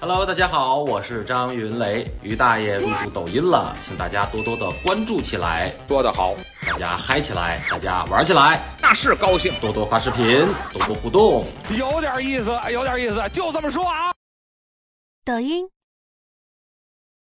Hello， 大家好，我是张云雷，于大爷入驻抖音了，请大家多多的关注起来。 说得好， 大家嗨起来，大家玩起来， 那是高兴。 多多发视频，多多互动， 有点意思，有点意思，就这么说啊。 抖音。